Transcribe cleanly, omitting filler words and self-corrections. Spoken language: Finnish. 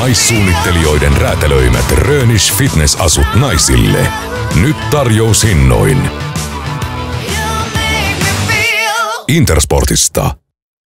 Naissuunnittelijoiden räätälöimät Rönish Fitness-asut naisille. Nyt tarjoushinnoin. Intersportista.